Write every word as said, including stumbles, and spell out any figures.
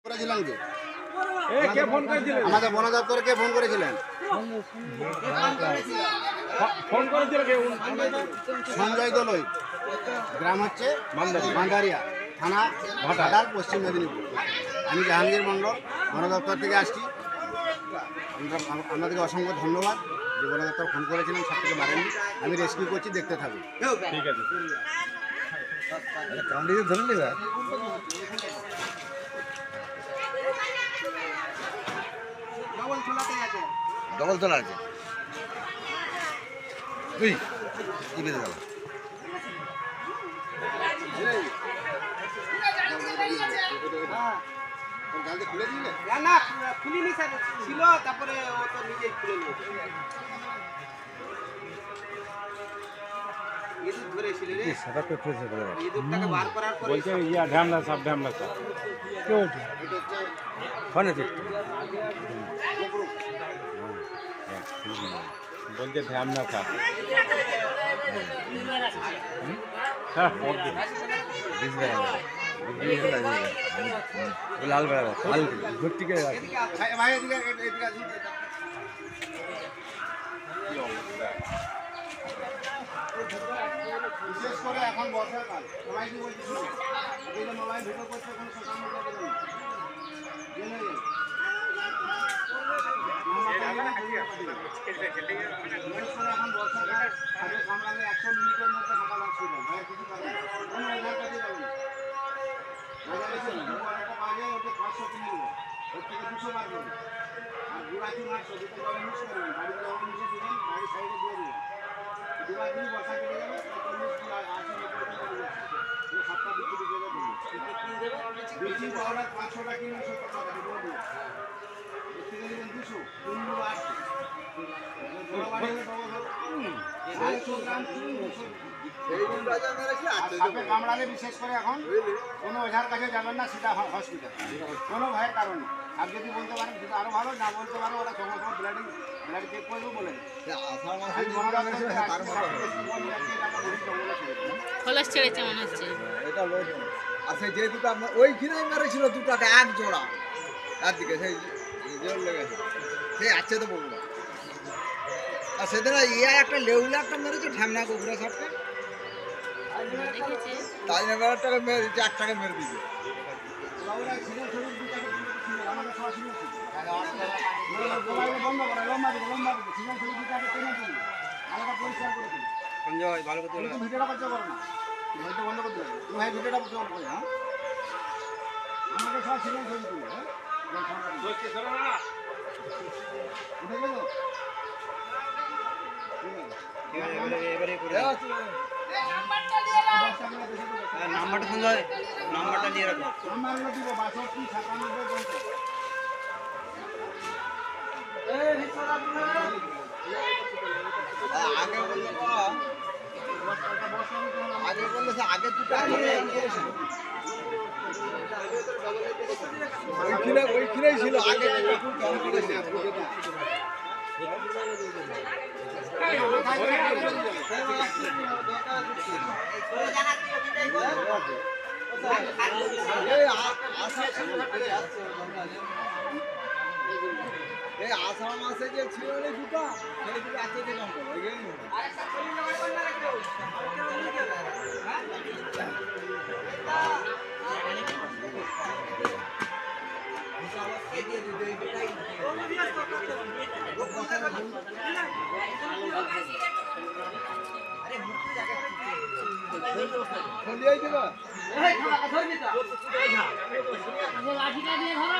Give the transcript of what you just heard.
করেছিলেন কে? কে ফোন করেছিলেন? আমাদের বন দপ্তরকে ফোন করেছিলেন। ফোন করেছিল কে? সঞ্জয় দলই, গ্রাম হচ্ছে মান্দারিয়া, থানা ঘাটাল, পশ্চিম মেদিনীপুর। আমি জাহাঙ্গীর মণ্ডল, বন দপ্তর থেকে আসছি। আপনাদেরকে অসংখ্য ধন্যবাদ যে বন দপ্তর ফোন করেছিলেন, সব থেকে বাড়েননি। আমি রেস্কিউ করছি, দেখতে থাকুন। ঠিক আছে, ধরে নেবে। ডবল তোলা আছে তুই কি বেঁধে গেল? খুলে দিলে না? খুলিনি স্যার, ছিল, তারপরে ও তো নিজেই খুলে নিয়েছে। ইঁদুর ধরেছিল রে, সেটা তো ফেসে গেল। ইঁদুরটাকে বার করার পরে বলছে ইয়া ঢ্যামলা সাপ, ঢ্যামলা সাপ কে ওঠে? এটা হচ্ছে ফোনে ঠিক বলছে ঢ্যামলা সাপ। হ্যাঁ, লাল বেড়া লাল ঘুরতে গিয়ে ভাই এদিকে এদিকে আসুন। বিশেষ করে এখন বর্ষাকাল, সবাই কি বলছি মোবাইল ভিডিও করছে, কোনো সোশ্যাল মিডিয়া দেবেন জেনে গেল। এখন বর্ষাকাল, সাথে সামলালে একশো মিনিটের মধ্যে সকাল অসুবিধা ভাই, কিছু পাবেন কোনো এলাকার কাছে যাবেন। একটা বাজে ওটা পাঁচশো কিনে নেবেন, ওর থেকে দুশো বার করবেন। আর গুড়াচি মারশো দুটো জলে মিক্স করবেন, বাড়িতে জলে মিশে দেবেন, বাড়ির সাইডে দিয়ে দেবেন। দুবার দিনই বর্ষা কেটে যাবে, চল্লিশ কিলো আশি নব্বই দিন করে যাচ্ছে। সাতটা বিক্রি দিয়ে দেবেন। ব্লিচিং পাউডার পাঁচশোটা কিনে সত্তর টাকা দিয়ে দেবেন। এর থেকে দেবেন দুশো, তিনগুলো আসছে। সাপে কামড়ালে বিশেষ করে এখন কোনো ওঝার কাছে যাবেন না, সেটা হসপিটাল, কোনো ভয়ের কারণ নেই। আর যদি বলতে পারেন সেটা আরো ভালো, না বলতে পারো ওরা সঙ্গে সঙ্গে ব্লাডিং ব্লাড চেক করবো বলে খোলস ছেড়েছে মনে হচ্ছে এটা লোক। আর সেই যে দুটো আপনার ওইখানেই মেরেছিল দুটাকে এক জোড়া একদিকে, সেই জোর লেগেছে, সেই আছে তো বলবো না। আর সেদিন ইয়া একটা লেউলা একটা মেরেছে ঢ্যামনা কুকুরা সাপকে, তাই টাকা মেরে দিচ্ছে, এক টাকা মেরে দিচ্ছে। সঞ্জয় ভালো করতে ভিডিওটা করতে পারো না, ভিডিও বন্ধ করতে হবে। তুমি ভাই ভিডিওটা করতে পারো না, আমাকে সব সিজন ছবি তুলে। হ্যাঁ, উঠে গেল। নাম্বারটা সঞ্জয়, নাম্বারটা নিয়ে রাখো। নাম্বারগুলো দিব বাষট্টি সাতানব্বই পঞ্চাশ। আগে বললে আগে বললে আগে দুটো ওইখানে ওইখানেই ছিল আগে এই আষাঢ় মাসে যে ছিল না দুটো, সেই দুটো আছে দিলাম লাঠিটা দিয়ে ধরো।